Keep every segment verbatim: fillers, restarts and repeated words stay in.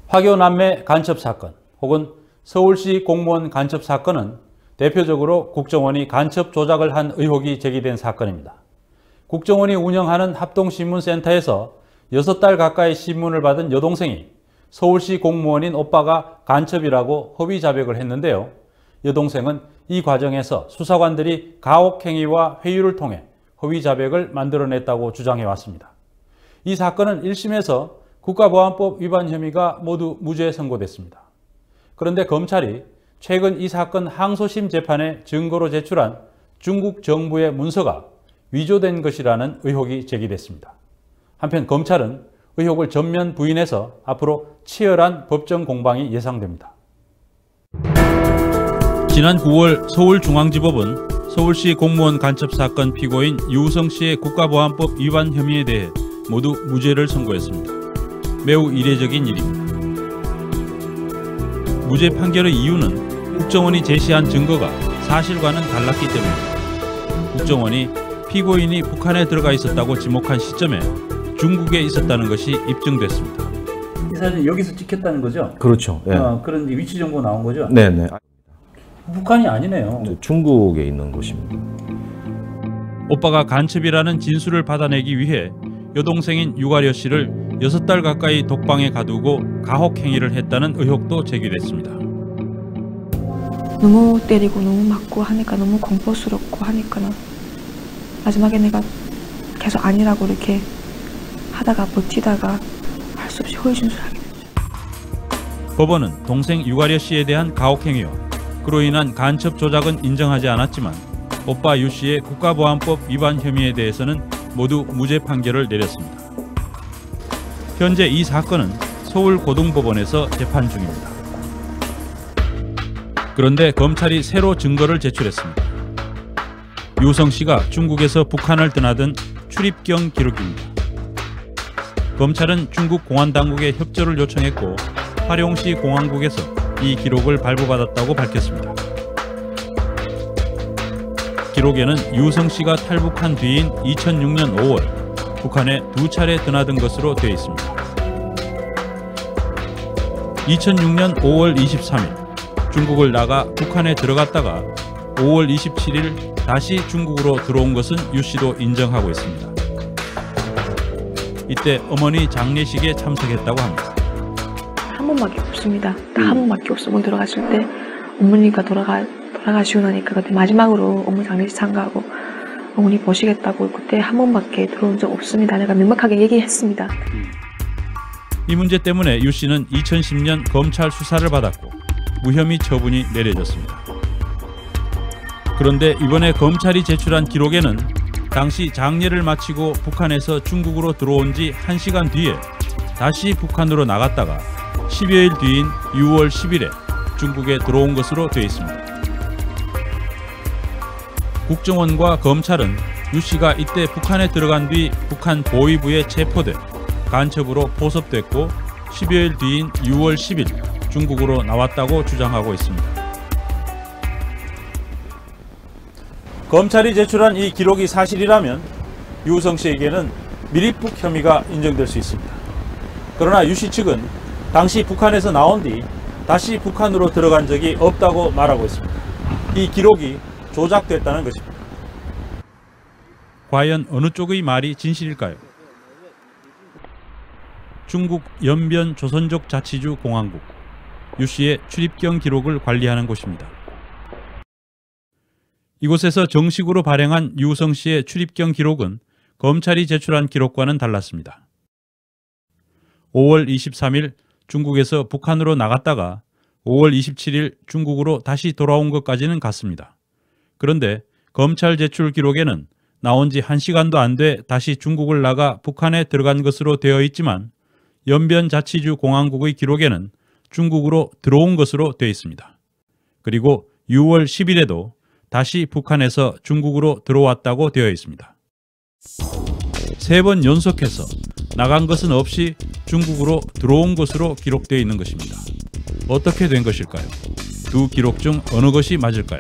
화교남매 간첩 사건 혹은 서울시 공무원 간첩 사건은 대표적으로 국정원이 간첩 조작을 한 의혹이 제기된 사건입니다. 국정원이 운영하는 합동신문센터에서 여섯 달 가까이 신문을 받은 여동생이 서울시 공무원인 오빠가 간첩이라고 허위 자백을 했는데요. 여동생은 이 과정에서 수사관들이 가혹행위와 회유를 통해 허위 자백을 만들어냈다고 주장해 왔습니다. 이 사건은 일 심에서 국가보안법 위반 혐의가 모두 무죄 선고됐습니다. 그런데 검찰이 최근 이 사건 항소심 재판에 증거로 제출한 중국 정부의 문서가 위조된 것이라는 의혹이 제기됐습니다. 한편 검찰은 의혹을 전면 부인해서 앞으로 치열한 법정 공방이 예상됩니다. 지난 구월 서울중앙지법은 서울시 공무원 간첩 사건 피고인 유우성 씨의 국가보안법 위반 혐의에 대해 모두 무죄를 선고했습니다. 매우 이례적인 일입니다. 무죄 판결의 이유는 국정원이 제시한 증거가 사실과는 달랐기 때문입니다. 국정원이 피고인이 북한에 들어가 있었다고 지목한 시점에 중국에 있었다는 것이 입증됐습니다. 이 사진 여기서 찍혔다는 거죠? 그렇죠. 예. 어, 그런 위치 정보 나온 거죠? 네네. 북한이 아니네요. 중국에 있는 곳입니다. 오빠가 간첩이라는 진술을 받아내기 위해 여동생인 유가려 씨를 여섯 달 가까이 독방에 가두고 가혹 행위를 했다는 의혹도 제기됐습니다. 너무 때리고 너무 맞고 하니까 너무 공포스럽고 하니까는 마지막에 내가 계속 아니라고 이렇게 하다가 버티다가 할 수 없이 허위 진술하게 됐죠. 법원은 동생 유가려 씨에 대한 가혹 행위와 그로 인한 간첩 조작은 인정하지 않았지만 오빠 유 씨의 국가보안법 위반 혐의에 대해서는 모두 무죄 판결을 내렸습니다. 현재 이 사건은 서울고등법원에서 재판 중입니다. 그런데 검찰이 새로 증거를 제출했습니다. 유우성 씨가 중국에서 북한을 떠나던 출입경 기록입니다. 검찰은 중국 공안당국에 협조를 요청했고 화룡시 공안국에서 이 기록을 발부받았다고 밝혔습니다. 기록에는 유우성 씨가 탈북한 뒤인 이천육 년 오월 북한에 두 차례 드나든 것으로 되어 있습니다. 이천육 년 오월 이십삼일 중국을 나가 북한에 들어갔다가 오월 이십칠일 다시 중국으로 들어온 것은 유 씨도 인정하고 있습니다. 이때 어머니 장례식에 참석했다고 합니다. 한 번밖에 없습니다. 딱 한 번밖에 없어. 문 들어갔을 때 어머니가 돌아가, 돌아가시고 나니까 그때 마지막으로 어머니 장례식 참가하고 어머니 보시겠다고 그때 한 번밖에 들어온 적 없습니다. 내가 명확하게 얘기했습니다. 이 문제 때문에 유 씨는 이천십 년 검찰 수사를 받았고 무혐의 처분이 내려졌습니다. 그런데 이번에 검찰이 제출한 기록에는 당시 장례를 마치고 북한에서 중국으로 들어온 지 한 시간 뒤에 다시 북한으로 나갔다가 십여일 뒤인 유월 십일에 중국에 들어온 것으로 되어 있습니다. 국정원과 검찰은 유 씨가 이때 북한에 들어간 뒤 북한 보위부에 체포돼 간첩으로 포섭됐고 십여일 뒤인 유월 십일 중국으로 나왔다고 주장하고 있습니다. 검찰이 제출한 이 기록이 사실이라면 유우성 씨에게는 미립북 혐의가 인정될 수 있습니다. 그러나 유 씨 측은 당시 북한에서 나온 뒤 다시 북한으로 들어간 적이 없다고 말하고 있습니다. 이 기록이 조작됐다는 것입니다. 과연 어느 쪽의 말이 진실일까요? 중국 연변 조선족 자치주 공안국, 유 씨의 출입경 기록을 관리하는 곳입니다. 이곳에서 정식으로 발행한 유우성 씨의 출입경 기록은 검찰이 제출한 기록과는 달랐습니다. 오월 이십삼일 중국에서 북한으로 나갔다가 오월 이십칠일 중국으로 다시 돌아온 것까지는 같습니다. 그런데 검찰 제출 기록에는 나온 지 한 시간도 안 돼 다시 중국을 나가 북한에 들어간 것으로 되어 있지만 연변 자치주 공안국의 기록에는 중국으로 들어온 것으로 되어 있습니다. 그리고 유월 십일에도 다시 북한에서 중국으로 들어왔다고 되어 있습니다. 세 번 연속해서 나간 것은 없이 중국으로 들어온 것으로 기록되어 있는 것입니다. 어떻게 된 것일까요? 두 기록 중 어느 것이 맞을까요?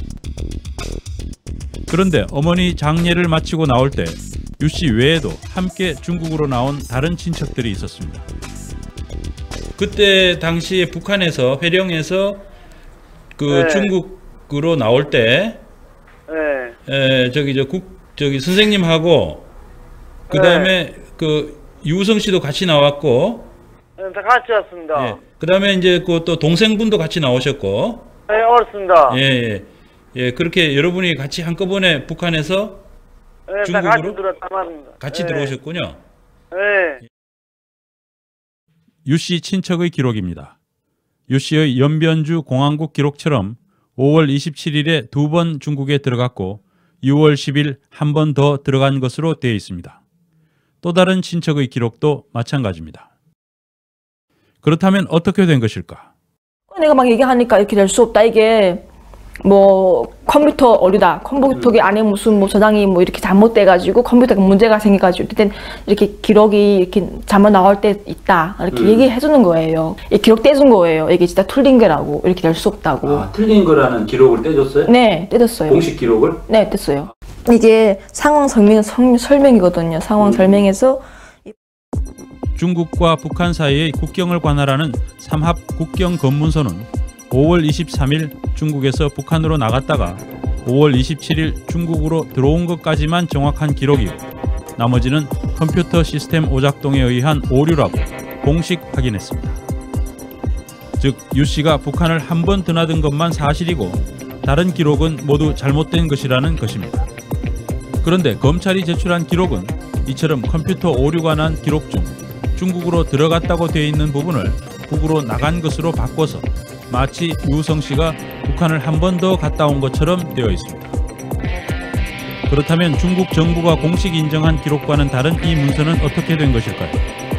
그런데 어머니 장례를 마치고 나올 때 유 씨 외에도 함께 중국으로 나온 다른 친척들이 있었습니다. 그때 당시에 북한에서 회령에서 그 네. 중국으로 나올 때 네. 에, 저기 저 국 저기 선생님하고 그 다음에 그 유우성 씨도 같이 나왔고, 네, 다 같이 왔습니다. 예, 그 다음에 이제 그 또 동생분도 같이 나오셨고, 네, 그렇습니다. 예, 예, 예, 그렇게 여러분이 같이 한꺼번에 북한에서 네, 다 같이 중국으로 들어왔단 말입니다. 같이 네. 들어오셨군요. 네. 유 씨 친척의 기록입니다. 유 씨의 연변주 공항국 기록처럼 오월 이십칠일에 두 번 중국에 들어갔고 유월 십일 한 번 더 들어간 것으로 되어 있습니다. 또 다른 친척의 기록도 마찬가지입니다. 그렇다면 어떻게 된 것일까? 내가 막 얘기하니까 이렇게 될 수 없다. 이게 뭐 컴퓨터 오류다. 컴퓨터 안에 무슨 뭐 저장이 뭐 이렇게 잘못돼가지고 컴퓨터가 문제가 생겨가지고 일단 이렇게 기록이 이렇게 잘못 나올 때 있다. 이렇게 음. 얘기해주는 거예요. 이 기록 떼준 거예요. 이게 진짜 틀린 거라고. 이렇게 될 수 없다고. 아, 틀린 거라는 기록을 떼줬어요? 네, 떼줬어요. 공식 기록을? 네, 뗐어요. 이게 상황 설명, 성- 설명이거든요. 상황 음. 설명에서 중국과 북한 사이의 국경을 관할하는 삼합 국경 검문소는 오월 이십삼일 중국에서 북한으로 나갔다가 오월 이십칠일 중국으로 들어온 것까지만 정확한 기록이고 나머지는 컴퓨터 시스템 오작동에 의한 오류라고 공식 확인했습니다. 즉 유 씨가 북한을 한 번 드나든 것만 사실이고 다른 기록은 모두 잘못된 것이라는 것입니다. 그런데 검찰이 제출한 기록은 이처럼 컴퓨터 오류가 난 기록 중 중국으로 들어갔다고 되어 있는 부분을 북으로 나간 것으로 바꿔서 마치 유우성 씨가 북한을 한 번 더 갔다 온 것처럼 되어 있습니다. 그렇다면 중국 정부가 공식 인정한 기록과는 다른 이 문서는 어떻게 된 것일까요?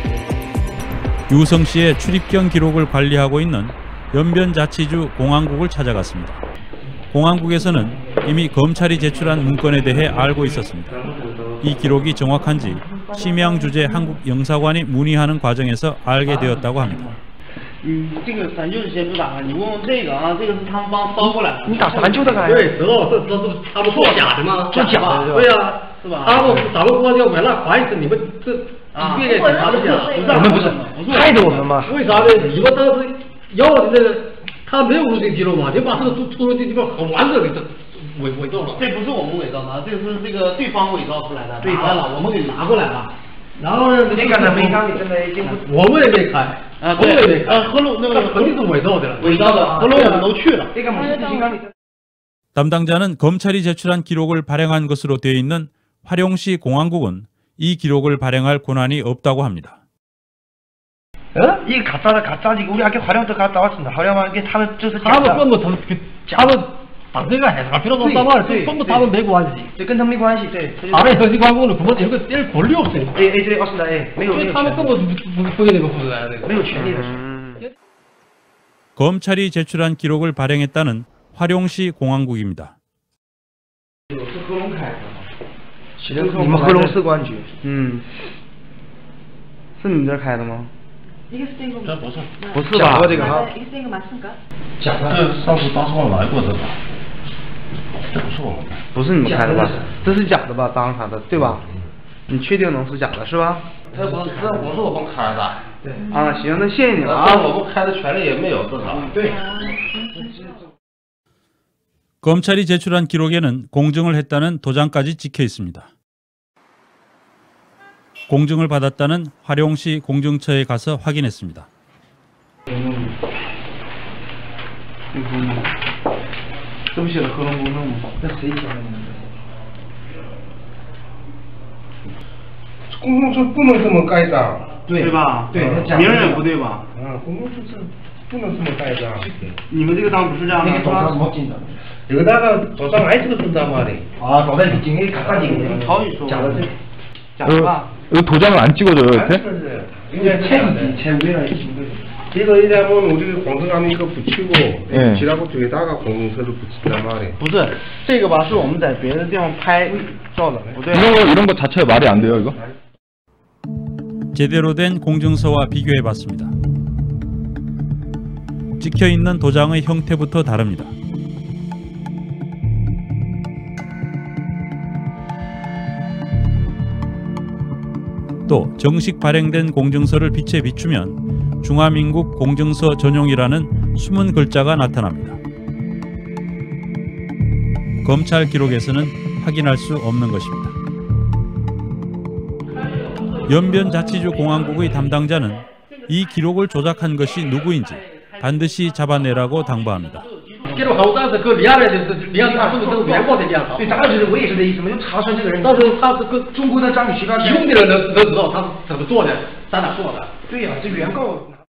유우성 씨의 출입경 기록을 관리하고 있는 연변자치주 공항국을 찾아갔습니다. 공항국에서는 이미 검찰이 제출한 문건에 대해 알고 있었습니다. 이 기록이 정확한지 심양 주재 한국 영사관이 문의하는 과정에서 알게 되었다고 합니다. 嗯，这个咱就是先不打，你问问这个啊，这个是他们帮捎过来的。 你打咱就得干呀？ 对，知道这这这他们做假的吗？ 做假的对呀，是吧？他们咱们公安要完了，怀疑是你们这啊， 别给警察的讲， 我们不是害得我们吗？ 为啥呢？你们当时要的那个，他没有录这记录嘛，就把这个出出入境地方很完整的这伪伪造了。这不是我们伪造的，这是这个对方伪造出来的，对方了，我们给拿过来了。然后呢， 那个呢，没让你真的已经不， 我们也没开，啊，我们也没开，呃，合录那个肯定是伪造的了，伪造的，合录我们都去了。 这个没事情让你。 담당자는 검찰이 제출한 기록을 발행한 것으로 되어 있는 화룡시 공항국은 이 기록을 발행할 권한이 없다고 합니다. 어? 이 가짜다 가짜지 우리 학교 활용도 갔다 왔습니다. 활용한 게他们就是他们根本他们他们把这个还啥，别说当官，这根本他们没关系， 这跟他们没关系，对。 他们和机关工作根本这个这是不六岁， 哎哎对，哦是的哎，没有没有。 他们根本不不不给那个负责那个， 没有权利的事。 검찰이 제출한 기록을 발행했다는 화룡시 공항국입니다. 是合龙开的，你们合龙市公安局。嗯，是你们这儿开的吗？ 这不是， 不是吧？这个哈。 假的，这上次当时我来过这个，这不是我们开， 不是你们开的吧？这是假的吧？当上的对吧？你确定能是假的是吧？ 这不是，这不是我们开的。 对。啊，行，那谢谢你了啊。 我们开的权利也没有至少。对。 검찰이 제출한 기록에는 공증을 했다는 도장까지 찍혀 있습니다. 공증을 받았다는 화룡시 공증처에 가서 확인했습니다. 음. 这不写的合龙公证吗？那谁签的呢？公证是不能这么盖章，对吧？对，名人也不对吧？嗯，公证是不能这么盖章。你们这个章不是这样的，是吧？ 여기다가 도장 안 찍어준단 말이에요. 아, 도장 찍는 게 갖다 찍는 거. 자, 이거 도장을 안 찍어줘요, 이렇게? 이제 책이지, 제 위에나 있는 이거 이러면 우리 공증하면 이거 붙이고 예. 지라고 뒤에다가 공증서를 붙인단 말이에요. 不是，这个吧是我们在别的地方拍照的，不对。 이런 거 이런 거 자체가 말이 안 돼요, 이거? 제대로 된 공증서와 비교해봤습니다. 찍혀있는 도장의 형태부터 다릅니다. 또 정식 발행된 공증서를 빛에 비추면 중화민국 공증서 전용이라는 숨은 글자가 나타납니다. 검찰 기록에서는 확인할 수 없는 것입니다. 연변자치주 공화국의 담당자는 이 기록을 조작한 것이 누구인지 반드시 잡아내라고 당부합니다. 这种好，但是搁里亚来的，里亚他这个都原告的这样好。对，大概就是我也是这意思嘛，就查出来这个人，到时候他这个中国的张雨绮刚用的人能能知道他怎么做的，咱俩做的。对呀、啊，这原告。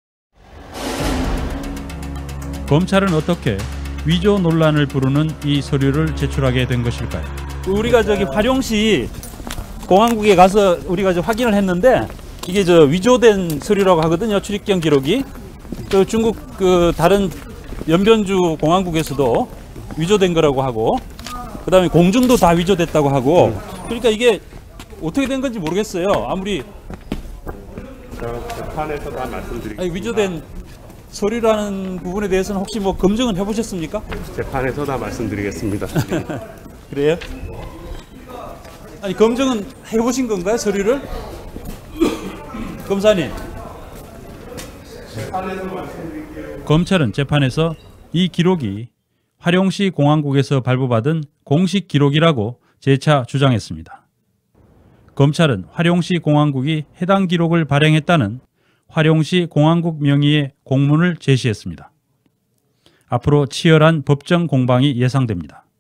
검찰은 어떻게 위조 논란을 부르는 이 서류를 제출하게 된 것일까요? 우리가 저기 화룡시 공항국에 가서 우리가 저 확인을 했는데 이게 저 위조된 서류라고 하거든요. 출입경 기록이. 또 중국 그 다른 연변주 공항국에서도 위조된 거라고 하고 그다음에 공증도 다 위조됐다고 하고 그러니까 이게 어떻게 된 건지 모르겠어요. 아무리 재판에서 다 말씀드리겠습니다. 아니, 위조된 서류라는 부분에 대해서는 혹시 뭐 검증은 해보셨습니까? 재판에서 다 말씀드리겠습니다. 그래요? 아니 검증은 해보신 건가요 서류를? 검사님. 검찰은 재판에서 이 기록이 화룡시 공항국에서 발부받은 공식 기록이라고 재차 주장했습니다. 검찰은 화룡시 공항국이 해당 기록을 발행했다는 화룡시 공항국 명의의 공문을 제시했습니다. 앞으로 치열한 법정 공방이 예상됩니다.